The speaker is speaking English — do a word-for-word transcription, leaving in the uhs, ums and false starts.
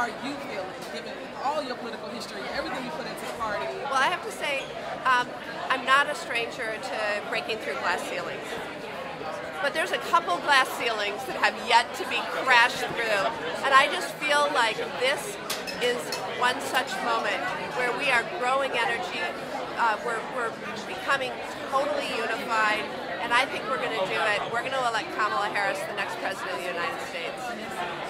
are you feeling, given all your political history, everything you put into the party? Well, I have to say, um, I'm not a stranger to breaking through glass ceilings. But there's a couple glass ceilings that have yet to be crashed through. And I just feel like this is one such moment where we are growing energy, uh, we're, we're becoming totally unified, and I think we're going to do it. We're going to elect Kamala Harris the next president of the United States.